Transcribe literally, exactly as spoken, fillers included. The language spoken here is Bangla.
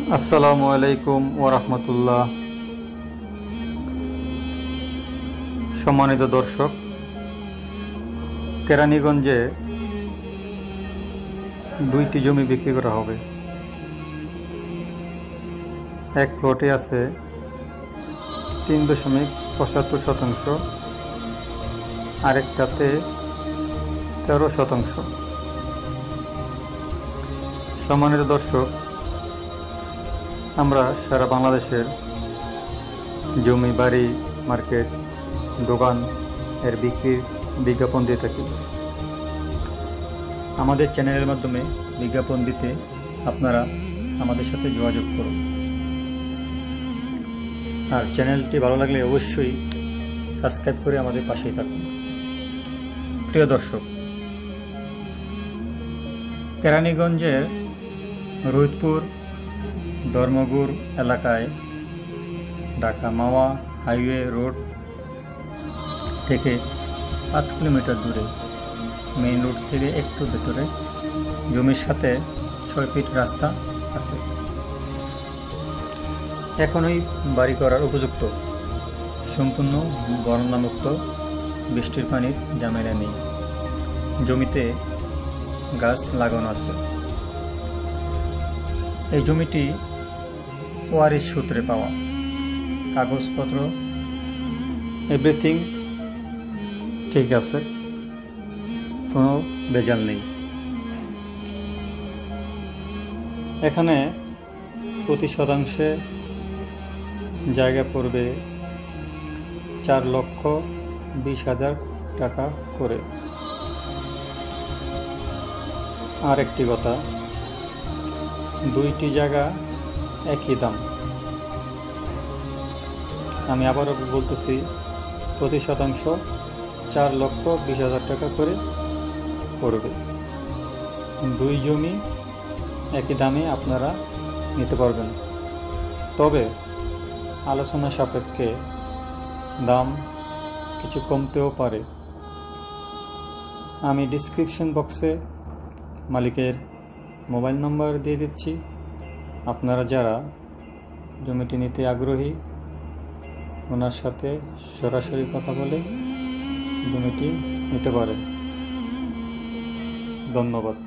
আসসালামু আলাইকুম ওয়া রাহমাতুল্লাহ। সম্মানিত দর্শক, কেরানীগঞ্জে দুইটি জমি বিক্রি করা হবে। এক প্লটে আছে তিন দশমিক পঁচাত্তর শতাংশ, আরেকটাতে তেরো শতাংশ। সম্মানিত দর্শক, আমরা সারা বাংলাদেশের জমি, বাড়ি, মার্কেট, দোকান এর বিক্রির বিজ্ঞাপন দিয়ে থাকি। আমাদের চ্যানেলের মাধ্যমে বিজ্ঞাপন দিতে আপনারা আমাদের সাথে যোগাযোগ করুন। আর চ্যানেলটি ভালো লাগলে অবশ্যই সাবস্ক্রাইব করে আমাদের পাশেই থাকুন। প্রিয় দর্শক, কেরানীগঞ্জের রোহিতপুর ধর্মগুর এলাকায় ঢাকা মাওয়া হাইওয়ে রোড থেকে পাঁচ কিলোমিটার দূরে, মেইন রোড থেকে একটু ভেতরে, জমির সাথে ছয় ফিট রাস্তা আছে। এখনই বাড়ি করার উপযুক্ত, সম্পূর্ণ বন্যামুক্ত, বৃষ্টির পানির ঝামেলা নেই। জমিতে গাছ লাগানো আছে। এই জমিটি ওয়ারিশ সূত্রে পাওয়া, কাগজপত্র এভরিথিং ঠিক আছে, কোনো ভেজাল নেই। এখানে প্রতি শতাংশে জায়গা পড়বে চার লক্ষ বিশ হাজার টাকা করে। আর একটি কথা, দুইটি জায়গা একই দাম। আমি আবারও বলতেছি, প্রতি শতাংশ চার লক্ষ বিশ হাজার টাকা করে পড়বে। দুই জমি একই দামে আপনারা নিতে পারবেন, তবে আলোচনা সাপেক্ষে দাম কিছু কমতেও পারে। আমি ডিসক্রিপশন বক্সে মালিকের মোবাইল নাম্বার দিয়ে দিচ্ছি। আপনারা যারা জমিটি নিতে আগ্রহী, ওনার সাথে সরাসরি কথা বলে জমিটি নিতে পারেন। ধন্যবাদ।